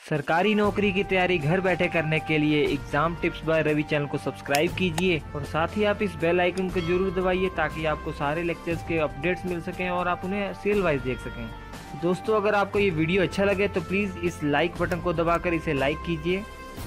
सरकारी नौकरी की तैयारी घर बैठे करने के लिए exam tips by Ravi channel को सब्सक्राइब कीजिए और साथ ही आप इस बेल आइकन को जरूर दबाइए ताकि आपको सारे लेक्चर्स के अपडेट्स मिल सकें और आप उन्हें सीरियल वाइज देख सकें। दोस्तों, अगर आपको ये वीडियो अच्छा लगे तो प्लीज़ इस लाइक बटन को दबाकर इसे लाइक कीजिए।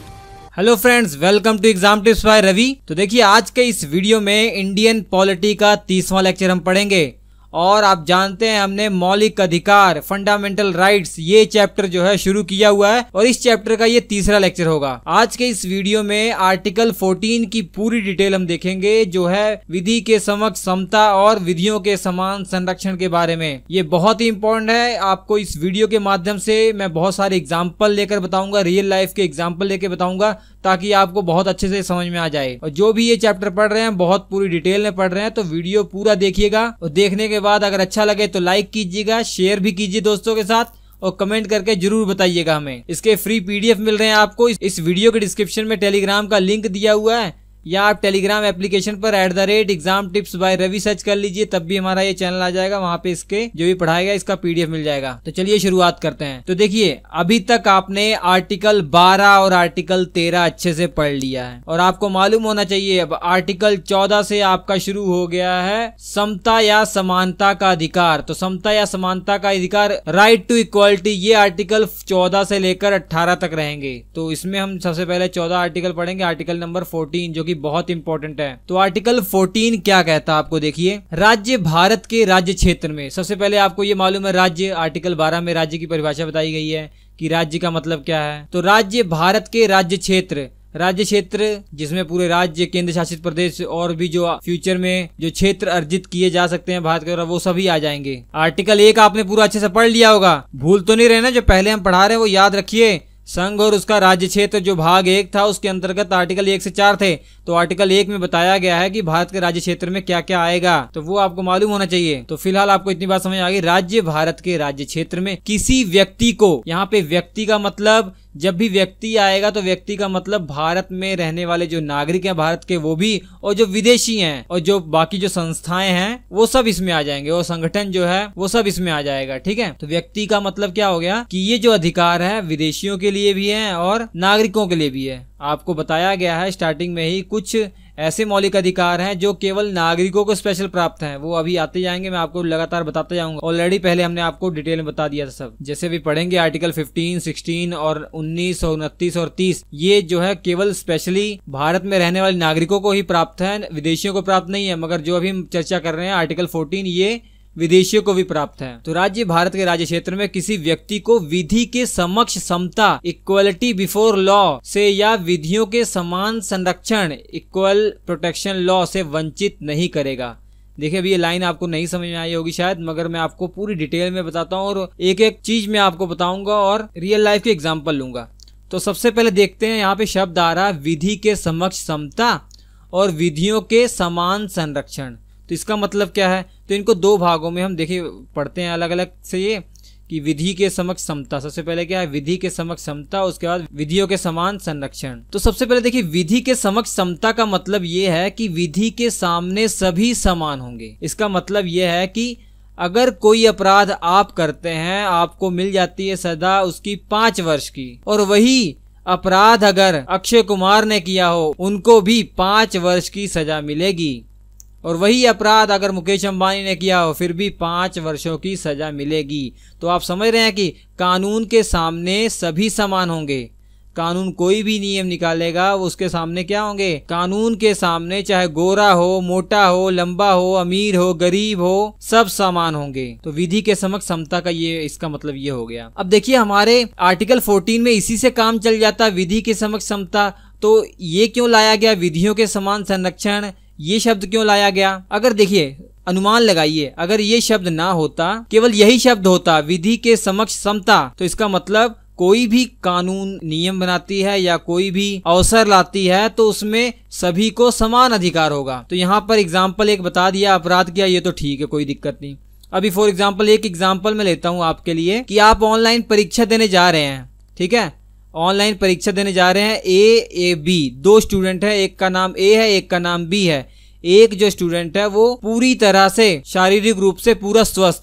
Hello friends, welcome to exam tips by Ravi. तो देखिए, आज के इस वीडियो में इंडियन पॉलिटी का 30वां लेक्चर हम पढ़ेंगे और आप जानते हैं हमने मौलिक अधिकार फंडामेंटल राइट्स ये चैप्टर जो है शुरू किया हुआ है और इस चैप्टर का ये तीसरा लेक्चर होगा। आज के इस वीडियो में आर्टिकल 14 की पूरी डिटेल हम देखेंगे, जो है विधि के समक्ष समता और विधियों के समान संरक्षण के बारे में। ये बहुत ही इंपॉर्टेंट है। आपको इस वीडियो के माध्यम से मैं बहुत सारे एग्जाम्पल लेकर बताऊंगा, रियल लाइफ के एग्जाम्पल लेकर बताऊंगा ताकि आपको बहुत अच्छे से समझ में आ जाए। और जो भी ये चैप्टर पढ़ रहे हैं बहुत पूरी डिटेल में पढ़ रहे हैं, तो वीडियो पूरा देखिएगा और देखने के बाद अगर अच्छा लगे तो लाइक कीजिएगा, शेयर भी कीजिए दोस्तों के साथ और कमेंट करके जरूर बताइएगा हमें। इसके फ्री पीडीएफ मिल रहे हैं आपको। इस वीडियो के डिस्क्रिप्शन में टेलीग्राम का लिंक दिया हुआ है या आप टेलीग्राम एप्लीकेशन पर @exam tips by Ravi search कर लीजिए, तब भी हमारा ये चैनल आ जाएगा। वहां पे इसके जो भी पढ़ाया गया इसका पीडीएफ मिल जाएगा। तो चलिए शुरुआत करते हैं। तो देखिए, अभी तक आपने आर्टिकल 12 और आर्टिकल 13 अच्छे से पढ़ लिया है और आपको मालूम होना चाहिए अब आर्टिकल 14 से आपका शुरू हो गया है समता या समानता का अधिकार। तो समता या समानता का अधिकार, राइट टू इक्वालिटी, ये आर्टिकल 14 से लेकर 18 तक रहेंगे। तो इसमें हम सबसे पहले 14 आर्टिकल पढ़ेंगे, आर्टिकल नंबर 14 जो कि बहुत इंपॉर्टेंट है। तो आर्टिकल 14 क्या कहता है आपको देखिए, राज्य भारत के राज्य क्षेत्र में। सबसे पहले आपको ये मालूम है राज्य, आर्टिकल 12 में राज्य की परिभाषा बताई गई है कि राज्य का मतलब क्या है। तो राज्य भारत के राज्य क्षेत्र, राज्य क्षेत्र जिसमें पूरे राज्य, केंद्र शासित प्रदेश और भी जो फ्यूचर में जो क्षेत्र अर्जित किए जा सकते हैं भारत के, वो सभी आ जाएंगे। आर्टिकल 1 आपने पूरा अच्छे से पढ़ लिया होगा, भूल तो नहीं रहे ना, जो पहले हम पढ़ा रहे हैं वो याद रखिए। संघ और उसका राज्य क्षेत्र जो भाग 1 था उसके अंतर्गत आर्टिकल 1 से 4 थे। तो आर्टिकल 1 में बताया गया है कि भारत के राज्य क्षेत्र में क्या क्या आएगा, तो वो आपको मालूम होना चाहिए। तो फिलहाल आपको इतनी बात समझ आ गई, राज्य भारत के राज्य क्षेत्र में किसी व्यक्ति को, यहाँ पे व्यक्ति का मतलब, जब भी व्यक्ति आएगा तो व्यक्ति का मतलब भारत में रहने वाले जो नागरिक हैं भारत के वो भी, और जो विदेशी हैं और जो बाकी जो संस्थाएं हैं वो सब इसमें आ जाएंगे, और संगठन जो है वो सब इसमें आ जाएगा। ठीक है, तो व्यक्ति का मतलब क्या हो गया कि ये जो अधिकार है विदेशियों के लिए भी है और नागरिकों के लिए भी है। आपको बताया गया है स्टार्टिंग में ही कुछ ऐसे मौलिक अधिकार हैं जो केवल नागरिकों को स्पेशल प्राप्त हैं, वो अभी आते जाएंगे, मैं आपको लगातार बताते जाऊंगा। ऑलरेडी पहले हमने आपको डिटेल में बता दिया था सब। जैसे भी पढ़ेंगे आर्टिकल 15, 16 और 19 और 29 और 30, ये जो है केवल स्पेशली भारत में रहने वाले नागरिकों को ही प्राप्त है, विदेशियों को प्राप्त नहीं है। मगर जो अभी हम चर्चा कर रहे हैं आर्टिकल 14, ये विदेशियों को भी प्राप्त है। तो राज्य भारत के राज्य क्षेत्र में किसी व्यक्ति को विधि के समक्ष समता, इक्वलिटी बिफोर लॉ से या विधियों के समान संरक्षण, इक्वल प्रोटेक्शन लॉ से वंचित नहीं करेगा। देखिए, अभी ये लाइन आपको नहीं समझ में आई होगी शायद, मगर मैं आपको पूरी डिटेल में बताता हूँ और एक एक चीज मैं आपको बताऊंगा और रियल लाइफ के एग्जाम्पल लूंगा। तो सबसे पहले देखते हैं, यहाँ पे शब्द आ रहा है विधि के समक्ष समता और विधियों के समान संरक्षण। तो इसका मतलब क्या है, तो इनको दो भागों में हम देखिए पढ़ते हैं अलग अलग से, ये कि विधि के समक्ष समता, सबसे पहले क्या है विधि के समक्ष समता, उसके बाद विधियों के समान संरक्षण। तो सबसे पहले देखिए, विधि के समक्ष समता का मतलब ये है कि विधि के सामने सभी समान होंगे। इसका मतलब ये है कि अगर कोई अपराध आप करते हैं आपको मिल जाती है सजा उसकी 5 वर्ष की, और वही अपराध अगर अक्षय कुमार ने किया हो उनको भी 5 वर्ष की सजा मिलेगी, और वही अपराध अगर मुकेश अंबानी ने किया हो फिर भी 5 वर्षों की सजा मिलेगी। तो आप समझ रहे हैं कि कानून के सामने सभी समान होंगे। कानून कोई भी नियम निकालेगा उसके सामने क्या होंगे, कानून के सामने चाहे गोरा हो, मोटा हो, लंबा हो, अमीर हो, गरीब हो, सब समान होंगे। तो विधि के समक्ष समता का ये इसका मतलब ये हो गया। अब देखिए, हमारे आर्टिकल 14 में इसी से काम चल जाता है, विधि के समक्ष समता। तो ये क्यों लाया गया विधियों के समान संरक्षण, ये शब्द क्यों लाया गया? अगर देखिए, अनुमान लगाइए, अगर ये शब्द ना होता, केवल यही शब्द होता विधि के समक्ष समता, तो इसका मतलब कोई भी कानून नियम बनाती है या कोई भी अवसर लाती है तो उसमें सभी को समान अधिकार होगा। तो यहाँ पर एग्जाम्पल एक बता दिया, अपराध किया, ये तो ठीक है, कोई दिक्कत नहीं। अभी फॉर एग्जाम्पल एक एग्जाम्पल मैं लेता हूँ आपके लिए कि आप ऑनलाइन परीक्षा देने जा रहे हैं। ठीक है, ऑनलाइन परीक्षा देने जा रहे हैं, ए बी, 2 स्टूडेंट है, एक का नाम ए है, एक का नाम बी है। एक जो स्टूडेंट है वो पूरी तरह से शारीरिक रूप से पूरा स्वस्थ है,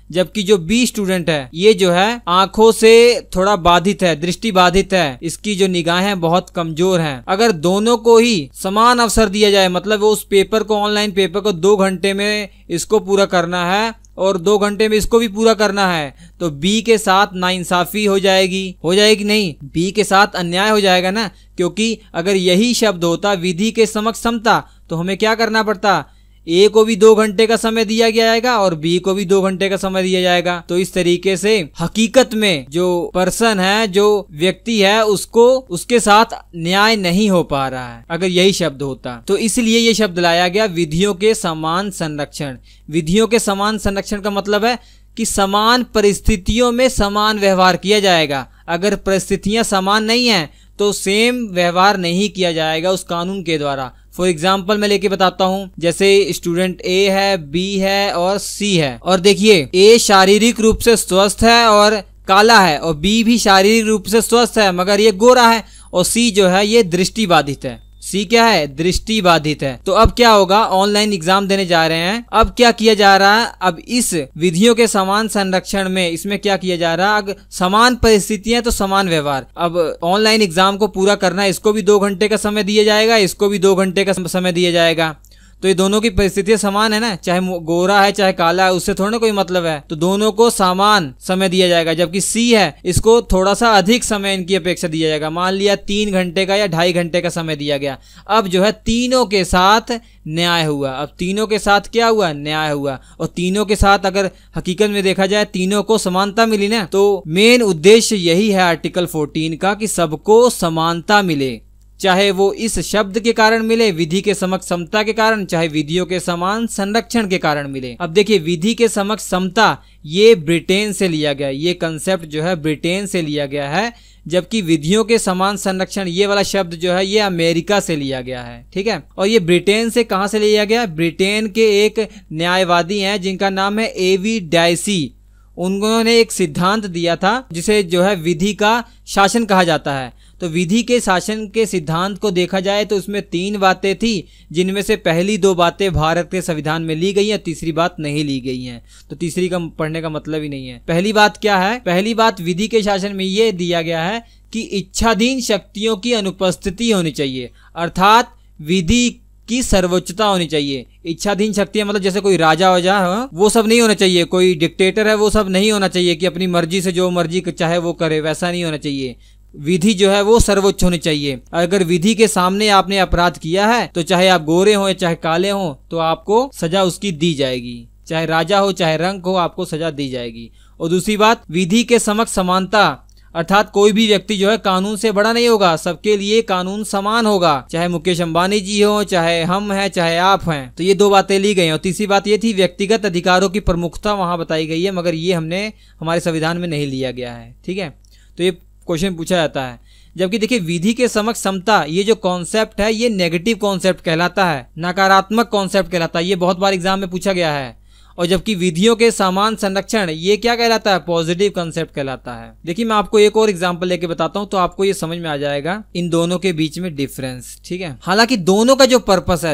जबकि जो बी स्टूडेंट है ये जो है आंखों से थोड़ा बाधित है, दृष्टि बाधित है, इसकी जो निगाहें बहुत कमजोर हैं। अगर दोनों को ही समान अवसर दिया जाए, मतलब वो उस पेपर को, ऑनलाइन पेपर को 2 घंटे में इसको पूरा करना है और 2 घंटे में इसको भी पूरा करना है, तो बी के साथ नाइंसाफी हो जाएगी नहीं? बी के साथ अन्याय हो जाएगा ना, क्योंकि अगर यही शब्द होता विधि के समक्ष समता तो हमें क्या करना पड़ता, ए को भी 2 घंटे का समय दिया जाएगा और बी को भी 2 घंटे का समय दिया जाएगा। तो इस तरीके से हकीकत में जो पर्सन है, जो व्यक्ति है, उसको उसके साथ न्याय नहीं हो पा रहा है अगर यही शब्द होता। तो इसलिए ये शब्द लाया गया, विधियों के समान संरक्षण। विधियों के समान संरक्षण का मतलब है कि समान परिस्थितियों में समान व्यवहार किया जाएगा। अगर परिस्थितियां समान नहीं है तो सेम व्यवहार नहीं किया जाएगा उस कानून के द्वारा। फॉर एग्जाम्पल मैं लेके बताता हूँ, जैसे स्टूडेंट ए है, बी है और सी है, और देखिए ए शारीरिक रूप से स्वस्थ है और काला है, और बी भी शारीरिक रूप से स्वस्थ है मगर ये गोरा है, और सी जो है ये दृष्टि बाधित है। सी क्या है, दृष्टि बाधित है। तो अब क्या होगा, ऑनलाइन एग्जाम देने जा रहे हैं, अब क्या किया जा रहा है, अब इस विधियों के समान संरक्षण में इसमें क्या किया जा रहा है, अगर समान परिस्थितियां तो समान व्यवहार। अब ऑनलाइन एग्जाम को पूरा करना है, इसको भी 2 घंटे का समय दिया जाएगा, इसको भी 2 घंटे का समय दिया जाएगा, तो ये दोनों की परिस्थितियां समान है ना, चाहे गोरा है चाहे काला है, उससे थोड़ा कोई मतलब है। तो दोनों को समान समय दिया जाएगा। जबकि सी है, इसको थोड़ा सा अधिक समय इनकी अपेक्षा दिया जाएगा, मान लिया 3 घंटे का या 2.5 घंटे का समय दिया गया। अब जो है तीनों के साथ न्याय हुआ। अब तीनों के साथ क्या हुआ, न्याय हुआ। और तीनों के साथ अगर हकीकत में देखा जाए तीनों को समानता मिली ना, तो मेन उद्देश्य यही है आर्टिकल 14 का कि सबको समानता मिले, चाहे वो इस शब्द के कारण मिले, विधि के समक्ष समता के कारण, चाहे विधियों के समान संरक्षण के कारण मिले। अब देखिए, विधि के समक्ष समता ये ब्रिटेन से लिया गया, ये कंसेप्ट जो है ब्रिटेन से लिया गया है, जबकि विधियों के समान संरक्षण ये वाला शब्द जो है ये अमेरिका से लिया गया है। ठीक है, और ये ब्रिटेन से कहां से लिया गया, ब्रिटेन के एक न्यायवादी हैं जिनका नाम है एवी डायसी। उन्होंने एक सिद्धांत दिया था जिसे जो है विधि का शासन कहा जाता है। तो विधि के शासन के सिद्धांत को देखा जाए तो उसमें 3 बातें थी, जिनमें से पहली 2 बातें भारत के संविधान में ली गई हैं, तीसरी बात नहीं ली गई हैं। तो तीसरी का पढ़ने का मतलब ही नहीं है। पहली बात क्या है, पहली बात विधि के शासन में ये दिया गया है कि इच्छाधीन शक्तियों की अनुपस्थिति होनी चाहिए, अर्थात विधि की सर्वोच्चता होनी चाहिए। इच्छाधीन शक्तियां मतलब जैसे कोई राजा वाजा हो, वो सब नहीं होना चाहिए, कोई डिक्टेटर है वो सब नहीं होना चाहिए कि अपनी मर्जी से जो मर्जी चाहे वो करे, वैसा नहीं होना चाहिए। विधि जो है वो सर्वोच्च होनी चाहिए। अगर विधि के सामने आपने अपराध किया है तो चाहे आप गोरे हो चाहे काले हो तो आपको सजा उसकी दी जाएगी, चाहे राजा हो चाहे रंग हो, आपको सजा दी जाएगी। और दूसरी बात, विधि के समक्ष समानता, अर्थात कोई भी व्यक्ति जो है कानून से बड़ा नहीं होगा, सबके लिए कानून समान होगा, चाहे मुकेश अंबानी जी हो, चाहे हम हैं, चाहे आप हैं। तो ये 2 बातें ली गई। और तीसरी बात ये थी व्यक्तिगत अधिकारों की प्रमुखता वहां बताई गई है, मगर ये हमने हमारे संविधान में नहीं लिया गया है। ठीक है, तो ये क्वेश्चन पूछा जाता है। जबकि देखिए, विधि के समक्ष समता ये जो कॉन्सेप्ट है ये नेगेटिव कॉन्सेप्ट कहलाता है, नकारात्मक कॉन्सेप्ट कहलाता है, ये बहुत बार एग्जाम में पूछा गया है। और जबकि विधियों के समान संरक्षण ये क्या कहलाता है, पॉजिटिव कंसेप्ट कहलाता है। देखिए, मैं आपको एक और एग्जांपल लेके बताता हूं तो आपको ये समझ में आ जाएगा इन दोनों के बीच में डिफरेंस। ठीक है, हालांकि दोनों का जो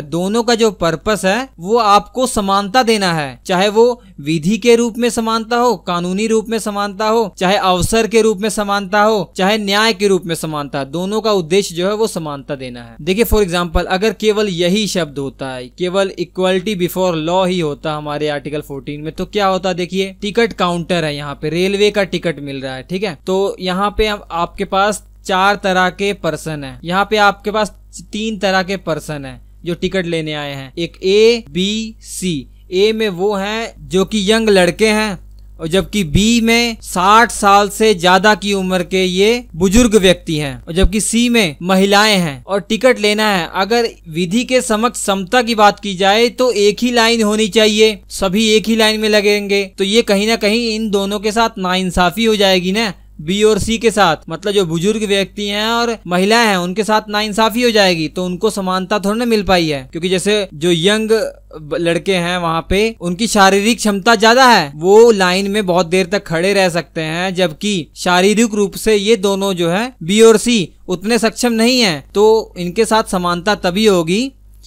पर्पस है वो आपको समानता देना है, चाहे वो विधि के रूप में समानता हो, कानूनी रूप में समानता हो, चाहे अवसर के रूप में समानता हो, चाहे न्याय के रूप में समानता, दोनों का उद्देश्य जो है वो समानता देना है। देखिए, फॉर एग्जाम्पल अगर केवल यही शब्द होता है, केवल इक्वलिटी बिफोर लॉ ही होता हमारे आर्टिकल 14 में, तो क्या होता, देखिए टिकट काउंटर है, यहाँ पे रेलवे का टिकट मिल रहा है। ठीक है, तो यहाँ पे आपके पास 4 तरह के पर्सन है, यहाँ पे आपके पास 3 तरह के पर्सन है जो टिकट लेने आए हैं, एक ए बी सी। ए में वो हैं जो कि यंग लड़के हैं, और जबकि बी में 60 साल से ज्यादा की उम्र के ये बुजुर्ग व्यक्ति हैं, और जबकि सी में महिलाएं हैं। और टिकट लेना है, अगर विधि के समक्ष समता की बात की जाए तो एक ही लाइन होनी चाहिए, सभी एक ही लाइन में लगेंगे, तो ये कहीं ना कहीं इन दोनों के साथ नाइंसाफी हो जाएगी ना, बी और सी के साथ, मतलब जो बुजुर्ग व्यक्ति हैं और महिलाएं हैं उनके साथ नाइंसाफी हो जाएगी, तो उनको समानता थोड़ी ना मिल पाई है। क्योंकि जैसे जो यंग लड़के हैं वहां पे उनकी शारीरिक क्षमता ज्यादा है, वो लाइन में बहुत देर तक खड़े रह सकते हैं, जबकि शारीरिक रूप से ये दोनों जो है बी और सी उतने सक्षम नहीं है। तो इनके साथ समानता तभी होगी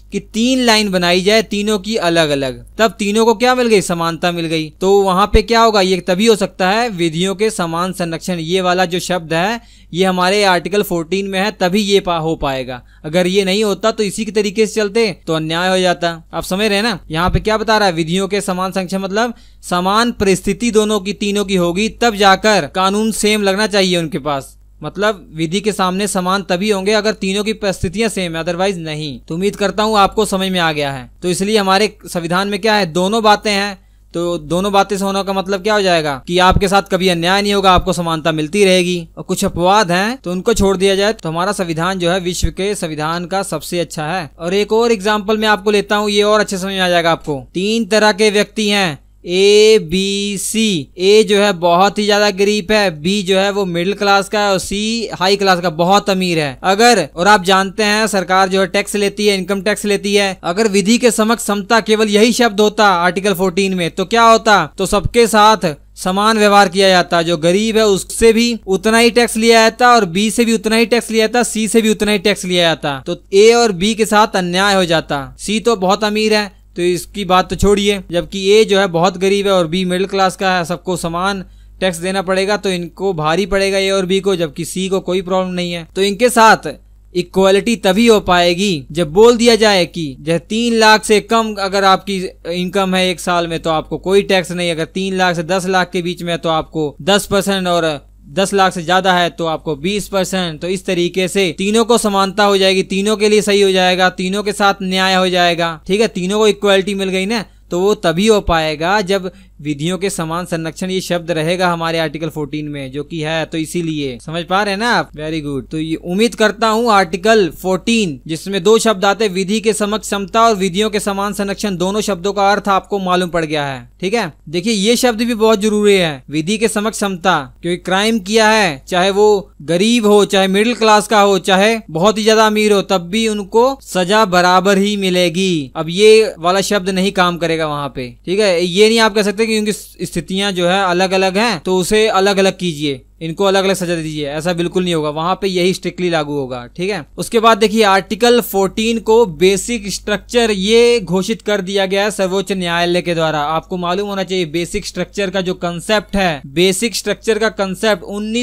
कि 3 लाइन बनाई जाए तीनों की अलग अलग, तब तीनों को क्या मिल गई, समानता मिल गई। तो वहां पे क्या होगा, ये तभी हो सकता है विधियों के समान संरक्षण, ये वाला जो शब्द है ये हमारे आर्टिकल 14 में है, तभी ये हो पाएगा। अगर ये नहीं होता तो इसी के तरीके से चलते तो अन्याय हो जाता। आप समझ रहे हैं ना, यहाँ पे क्या बता रहा है, विधियों के समान संरक्षण मतलब समान परिस्थिति दोनों की, तीनों की होगी तब जाकर कानून सेम लगना चाहिए उनके पास। मतलब विधि के सामने समान तभी होंगे अगर तीनों की परिस्थितियां सेम है, अदरवाइज नहीं। तो उम्मीद करता हूं आपको समझ में आ गया है। तो इसलिए हमारे संविधान में क्या है, दोनों बातें हैं। तो दोनों बातें से होने का मतलब क्या हो जाएगा कि आपके साथ कभी अन्याय नहीं होगा, आपको समानता मिलती रहेगी। और कुछ अपवाद हैं तो उनको छोड़ दिया जाए, तो हमारा संविधान जो है विश्व के संविधान का सबसे अच्छा है। और एक और एग्जाम्पल मैं आपको लेता हूँ, ये और अच्छे समझ में आ जाएगा आपको। 3 तरह के व्यक्ति हैं, A B C। A जो है बहुत ही ज्यादा गरीब है, B जो है वो मिडिल क्लास का है और C हाई क्लास का, बहुत अमीर है। अगर, और आप जानते हैं सरकार जो है टैक्स लेती है, इनकम टैक्स लेती है। अगर विधि के समक्ष समता केवल यही शब्द होता आर्टिकल 14 में तो क्या होता, तो सबके साथ समान व्यवहार किया जाता। जो गरीब है उससे भी उतना ही टैक्स लिया जाता और B से भी उतना ही टैक्स लिया जाता, C से भी उतना ही टैक्स लिया जाता। तो A और B के साथ अन्याय हो जाता। C तो बहुत अमीर है तो इसकी बात तो छोड़िए, जबकि ए जो है बहुत गरीब है और बी मिडिल क्लास का है, सबको समान टैक्स देना पड़ेगा, तो इनको भारी पड़ेगा ए और बी को, जबकि सी को कोई प्रॉब्लम नहीं है। तो इनके साथ इक्वालिटी तभी हो पाएगी जब बोल दिया जाए कि जैसे 3 लाख से कम अगर आपकी इनकम है एक साल में तो आपको कोई टैक्स नहीं, अगर 3 लाख से 10 लाख के बीच में है तो आपको 10% और 10 लाख से ज्यादा है तो आपको 20%। तो इस तरीके से तीनों को समानता हो जाएगी, तीनों के लिए सही हो जाएगा, तीनों के साथ न्याय हो जाएगा। ठीक है, तीनों को इक्वालिटी मिल गई ना, तो वो तभी हो पाएगा जब विधियों के समान संरक्षण ये शब्द रहेगा हमारे आर्टिकल 14 में, जो कि है। तो इसीलिए समझ पा रहे हैं ना आप, वेरी गुड। तो ये उम्मीद करता हूँ आर्टिकल 14 जिसमें 2 शब्द आते हैं, विधि के समक्ष समता और विधियों के समान संरक्षण, दोनों शब्दों का अर्थ आपको मालूम पड़ गया है। ठीक है, देखिए ये शब्द भी बहुत जरूरी है, विधि के समक्ष समता, क्योंकि क्राइम किया है चाहे वो गरीब हो, चाहे मिडिल क्लास का हो, चाहे बहुत ही ज्यादा अमीर हो, तब भी उनको सजा बराबर ही मिलेगी। अब ये वाला शब्द नहीं काम करेगा वहां पे। ठीक है, ये नहीं आप कह सकते कि उनकी स्थितियां जो है अलग अलग हैं तो उसे अलग अलग कीजिए, इनको अलग अलग सजा दीजिए, ऐसा बिल्कुल नहीं होगा, वहां पे यही स्ट्रिक्टली लागू होगा। ठीक है, उसके बाद देखिए आर्टिकल 14 को बेसिक स्ट्रक्चर ये घोषित कर दिया गया है सर्वोच्च न्यायालय के द्वारा। आपको मालूम होना चाहिए बेसिक स्ट्रक्चर का जो कंसेप्ट है, बेसिक स्ट्रक्चर का कंसेप्ट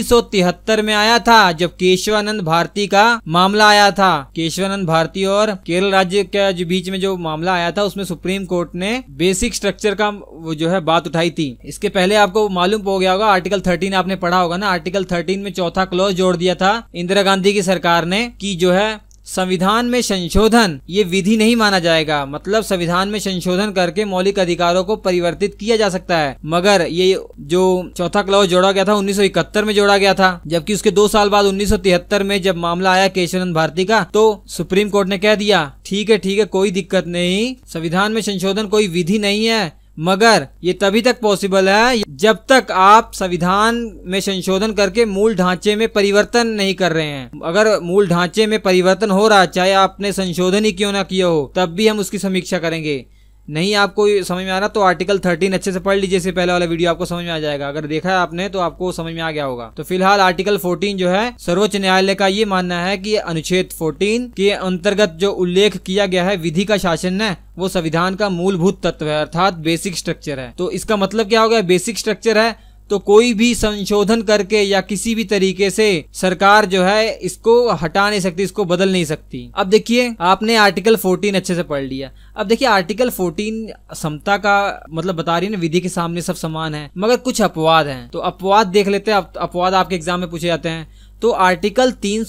1973 में आया था जब केशवानंद भारती का मामला आया था। केशवानंद भारती और केरल राज्य के जो बीच में जो मामला आया था उसमें सुप्रीम कोर्ट ने बेसिक स्ट्रक्चर का वो जो है बात उठाई थी। इसके पहले आपको मालूम हो गया होगा आर्टिकल 13 आपने पढ़ा होगा ना, आर्टिकल 13 में 4था क्लॉज जोड़ दिया था इंदिरा गांधी की सरकार ने कि जो है संविधान में संशोधन ये विधि नहीं माना जाएगा। मतलब संविधान में संशोधन करके मौलिक अधिकारों को परिवर्तित किया जा सकता है, मगर ये जो 4था क्लॉज जोड़ा गया था 1971 में जोड़ा गया था, जबकि उसके 2 साल बाद 1973 में जब मामला आया केशवानंद भारती का तो सुप्रीम कोर्ट ने कह दिया ठीक है कोई दिक्कत नहीं, संविधान में संशोधन कोई विधि नहीं है, मगर ये तभी तक पॉसिबल है जब तक आप संविधान में संशोधन करके मूल ढांचे में परिवर्तन नहीं कर रहे हैं। अगर मूल ढांचे में परिवर्तन हो रहा है, चाहे आपने संशोधन ही क्यों ना किया हो, तब भी हम उसकी समीक्षा करेंगे। नहीं आपको समझ में आ रहा तो आर्टिकल 13 अच्छे से पढ़ लीजिए, इससे पहले वाला वीडियो आपको समझ में आ जाएगा। अगर देखा है आपने तो आपको समझ में आ गया होगा। तो फिलहाल आर्टिकल 14 जो है सर्वोच्च न्यायालय का ये मानना है कि अनुच्छेद 14 के अंतर्गत जो उल्लेख किया गया है विधि का शासन है वो संविधान का मूलभूत तत्व है, अर्थात बेसिक स्ट्रक्चर है। तो इसका मतलब क्या हो गया, बेसिक स्ट्रक्चर है तो कोई भी संशोधन करके या किसी भी तरीके से सरकार जो है इसको हटा नहीं सकती, इसको बदल नहीं सकती। अब देखिए आपने आर्टिकल 14 अच्छे से पढ़ लिया। अब देखिए आर्टिकल 14 समता का मतलब बता रही है ना, विधि के सामने सब समान है, मगर कुछ अपवाद हैं। तो अपवाद देख लेते हैं। अपवाद आपके एग्जाम में पूछे जाते हैं। तो आर्टिकल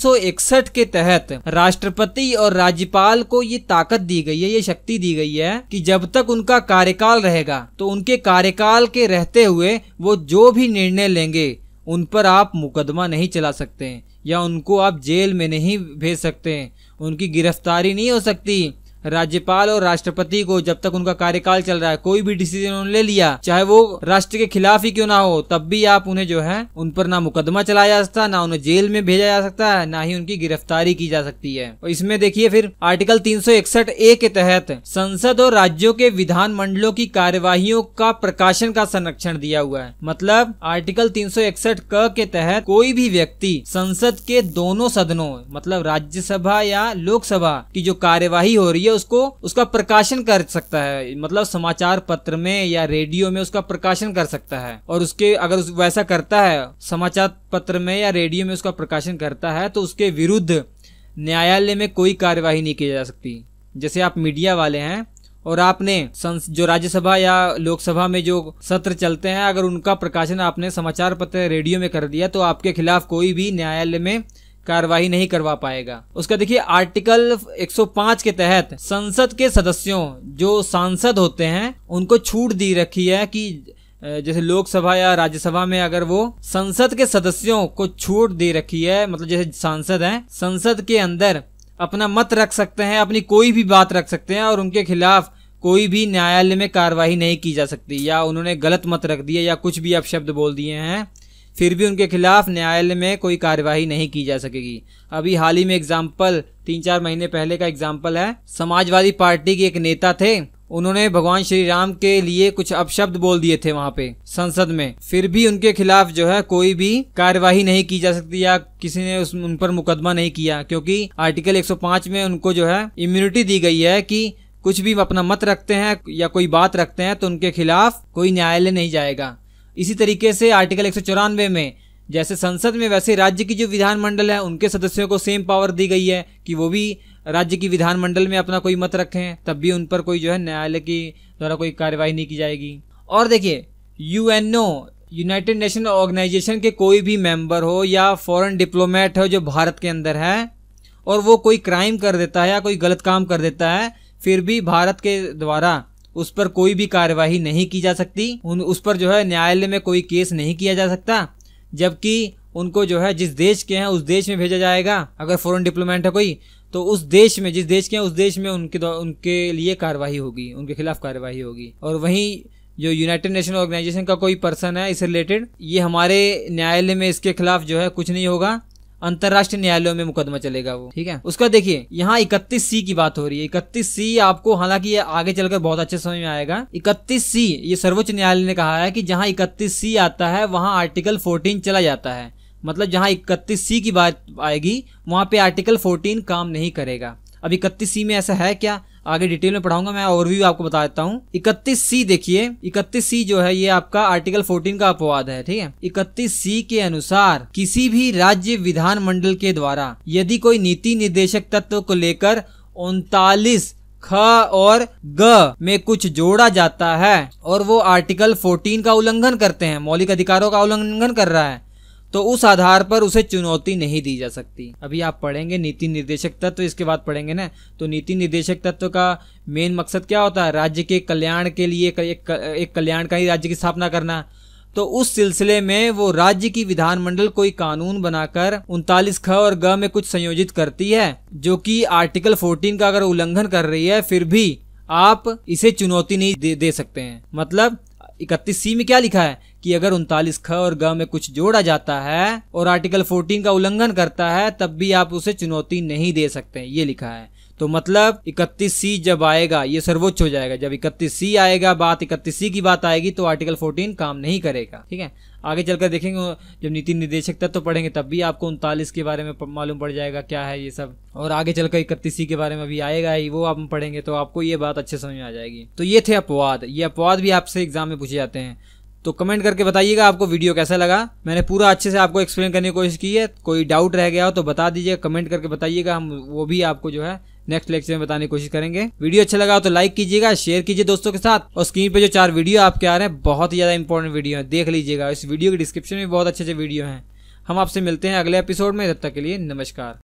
361 के तहत राष्ट्रपति और राज्यपाल को ये ताकत दी गई है, ये शक्ति दी गई है कि जब तक उनका कार्यकाल रहेगा तो उनके कार्यकाल के रहते हुए वो जो भी निर्णय लेंगे उन पर आप मुकदमा नहीं चला सकते या उनको आप जेल में नहीं भेज सकते, उनकी गिरफ्तारी नहीं हो सकती। राज्यपाल और राष्ट्रपति को जब तक उनका कार्यकाल चल रहा है कोई भी डिसीजन उन्होंने ले लिया, चाहे वो राष्ट्र के खिलाफ ही क्यों ना हो, तब भी आप उन्हें जो है उन पर ना मुकदमा चलाया जा सकता, ना उन्हें जेल में भेजा जा सकता है, ना ही उनकी गिरफ्तारी की जा सकती है। और इसमें देखिए फिर आर्टिकल 361A के तहत संसद और राज्यों के विधान मंडलों की कार्यवाहियों का प्रकाशन का संरक्षण दिया हुआ है। मतलब आर्टिकल 361 क के तहत कोई भी व्यक्ति संसद के दोनों सदनों मतलब राज्यसभा या लोकसभा की जो कार्यवाही हो रही है उसको उसका प्रकाशन कर सकता है, मतलब समाचार पत्र में या रेडियो में उसका प्रकाशन कर सकता है। और उसके अगर वैसा करता है, समाचार पत्र में या रेडियो में उसका प्रकाशन करता है, तो उसके विरुद्ध न्यायालय में कोई कार्यवाही नहीं की जा सकती। जैसे आप मीडिया वाले हैं और आपने जो राज्यसभा या लोकसभा में जो सत्र चलते हैं, अगर उनका प्रकाशन आपने समाचार पत्र रेडियो में कर दिया तो आपके खिलाफ कोई भी न्यायालय में कार्यवाही नहीं करवा पाएगा। उसका देखिए आर्टिकल 105 के तहत संसद के सदस्यों, जो सांसद होते हैं, उनको छूट दी रखी है कि जैसे लोकसभा या राज्यसभा में अगर वो संसद के सदस्यों को छूट दे रखी है, मतलब जैसे सांसद हैं, संसद के अंदर अपना मत रख सकते हैं, अपनी कोई भी बात रख सकते हैं और उनके खिलाफ कोई भी न्यायालय में कार्यवाही नहीं की जा सकती। या उन्होंने गलत मत रख दिया या कुछ भी अपशब्द बोल दिए हैं, फिर भी उनके खिलाफ न्यायालय में कोई कार्यवाही नहीं की जा सकेगी। अभी हाल ही में एग्जाम्पल 3-4 महीने पहले का एग्जाम्पल है, समाजवादी पार्टी के एक नेता थे, उन्होंने भगवान श्री राम के लिए कुछ अपशब्द बोल दिए थे वहां पे संसद में, फिर भी उनके खिलाफ जो है कोई भी कार्यवाही नहीं की जा सकती या किसी ने उन पर मुकदमा नहीं किया, क्योंकि आर्टिकल 105 में उनको जो है इम्यूनिटी दी गई है कि कुछ भी अपना मत रखते हैं या कोई बात रखते हैं तो उनके खिलाफ कोई न्यायालय नहीं जाएगा। इसी तरीके से आर्टिकल 194 में जैसे संसद में वैसे राज्य की जो विधानमंडल है उनके सदस्यों को सेम पावर दी गई है कि वो भी राज्य की विधानमंडल में अपना कोई मत रखें, तब भी उन पर कोई जो है न्यायालय की द्वारा कोई कार्यवाही नहीं की जाएगी। और देखिए यूएनओ, यूनाइटेड नेशन ऑर्गेनाइजेशन के कोई भी मेंबर हो या फॉरेन डिप्लोमेट हो जो भारत के अंदर है और वो कोई क्राइम कर देता है या कोई गलत काम कर देता है, फिर भी भारत के द्वारा उस पर कोई भी कार्यवाही नहीं की जा सकती, उस पर जो है न्यायालय में कोई केस नहीं किया जा सकता, जबकि उनको जो है जिस देश के हैं उस देश में भेजा जाएगा। अगर फॉरेन डिप्लोमेट है कोई तो उस देश में, जिस देश के हैं उस देश में उनके लिए कार्यवाही होगी, उनके खिलाफ कार्यवाही होगी। और वहीं जो यूनाइटेड नेशन ऑर्गेनाइजेशन का कोई पर्सन है इससे रिलेटेड, ये हमारे न्यायालय में इसके खिलाफ जो है कुछ नहीं होगा, अंतरराष्ट्रीय न्यायालयों में मुकदमा चलेगा वो, ठीक है। उसका देखिए यहाँ 31C की बात हो रही है। 31C आपको, हालांकि ये आगे चलकर बहुत अच्छे समझ में आएगा। 31C ये सर्वोच्च न्यायालय ने कहा है कि जहाँ 31C आता है वहाँ आर्टिकल 14 चला जाता है, मतलब जहाँ 31C की बात आएगी वहाँ पे आर्टिकल 14 काम नहीं करेगा। अब 31C में ऐसा है क्या, आगे डिटेल में पढ़ाऊंगा, मैं ओवरव्यू आपको बता देता हूँ। 31C देखिए, 31C जो है ये आपका आर्टिकल 14 का अपवाद है, ठीक है। 31C के अनुसार किसी भी राज्य विधानमंडल के द्वारा यदि कोई नीति निर्देशक तत्व को लेकर 39 ख और ग में कुछ जोड़ा जाता है और वो आर्टिकल 14 का उल्लंघन करते हैं, मौलिक अधिकारों का उल्लंघन कर रहा है, तो उस आधार पर उसे चुनौती नहीं दी जा सकती। अभी आप पढ़ेंगे नीति निर्देशक तत्व, इसके बाद पढ़ेंगे ना, तो नीति निर्देशक तत्व का मेन मकसद क्या होता है, राज्य के कल्याण के लिए एक कल्याणकारी राज्य की स्थापना करना। तो उस सिलसिले में वो राज्य की विधानमंडल कोई कानून बनाकर 39 ख और ग में कुछ संयोजित करती है जो कि आर्टिकल 14 का अगर उल्लंघन कर रही है, फिर भी आप इसे चुनौती नहीं दे सकते हैं। मतलब 31C में क्या लिखा है कि अगर 39 ख और ग में कुछ जोड़ा जाता है और आर्टिकल 14 का उल्लंघन करता है तब भी आप उसे चुनौती नहीं दे सकते हैं, ये लिखा है। तो मतलब 31C जब आएगा ये सर्वोच्च हो जाएगा, जब 31C आएगा, बात 31C की बात आएगी तो आर्टिकल 14 काम नहीं करेगा, ठीक है। आगे चलकर देखेंगे जब नीति निर्देशक तत्व पढ़ेंगे तब भी आपको 39 के बारे में मालूम पड़ जाएगा क्या है ये सब, और आगे चलकर 31C के बारे में भी आएगा ही, वो आप पढ़ेंगे तो आपको ये बात अच्छे समझ में आ जाएगी। तो ये थे अपवाद, ये अपवाद भी आपसे एग्जाम में पूछे जाते हैं। तो कमेंट करके बताइएगा आपको वीडियो कैसा लगा। मैंने पूरा अच्छे से आपको एक्सप्लेन करने की कोशिश की है, कोई डाउट रह गया हो तो बता दीजिएगा, कमेंट करके बताइएगा, हम वो भी आपको जो है नेक्स्ट लेक्चर में बताने की कोशिश करेंगे। वीडियो अच्छा लगा तो लाइक कीजिएगा, शेयर कीजिए दोस्तों के साथ, और स्क्रीन पे जो 4 वीडियो आपके आ रहे हैं बहुत ही ज्यादा इंपॉर्टेंट वीडियो है, देख लीजिएगा। इस वीडियो के डिस्क्रिप्शन में बहुत अच्छे वीडियो हैं। हम आपसे मिलते हैं अगले एपिसोड में, तब तक के लिए नमस्कार।